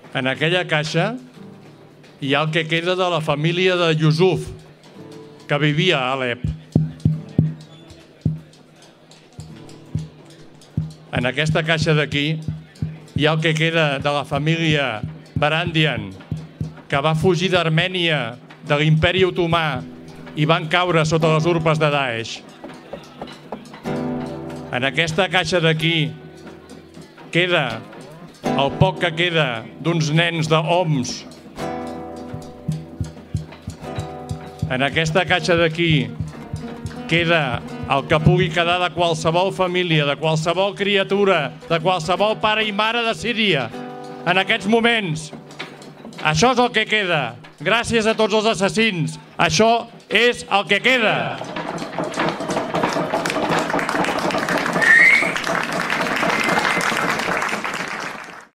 En aquella caixa hi ha el que queda de la família de Yusuf, que vivia a Alep. En aquesta caixa d'aquí hi ha el que queda de la família Barandian, que va fugir d'Armènia, de l'imperi otomà, i van caure sota les urpes de Daesh. En aquesta caixa d'aquí queda el poc que queda d'uns nens d'Homs. En aquesta caixa d'aquí queda el que pugui quedar de qualsevol família, de qualsevol criatura, de qualsevol pare i mare de Síria. En aquests moments, això és el que queda. Gràcies a tots els assassins. Això és el que queda.